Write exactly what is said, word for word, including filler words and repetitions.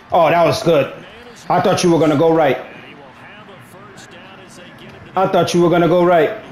Oh, that was good. I thought you were going to go right. I thought you were going to go right.